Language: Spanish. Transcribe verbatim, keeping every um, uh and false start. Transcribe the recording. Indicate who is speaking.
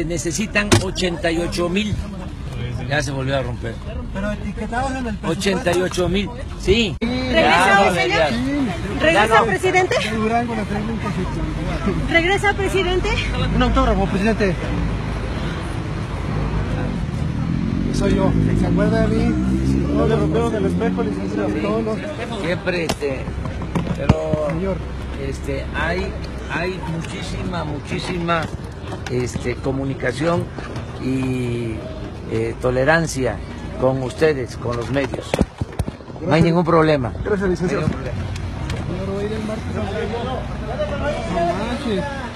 Speaker 1: Necesitan ochenta y ocho mil. Ya se volvió a romper.
Speaker 2: Pero etiquetados en el presupuesto.
Speaker 1: ochenta y ocho mil, sí.
Speaker 3: ¿Regresa hoy, señor? ¿Regresa,
Speaker 1: no.
Speaker 3: presidente?
Speaker 2: Durango, la traigo un cosito.
Speaker 3: ¿Regresa, presidente?
Speaker 2: Un autógrafo, presidente. Soy yo. ¿Se acuerda de mí? No le rompieron el espejo, licenciado.
Speaker 1: Sí,
Speaker 2: Todos los...
Speaker 1: siempre, este, pero,
Speaker 2: Señor.
Speaker 1: este, hay, hay muchísima, muchísima, este, comunicación y eh, tolerancia con ustedes, con los medios. Gracias. No hay ningún problema.
Speaker 2: Gracias, licenciado.
Speaker 1: No hay ningún problema.
Speaker 2: Señor, voy a ir el martes. No manches.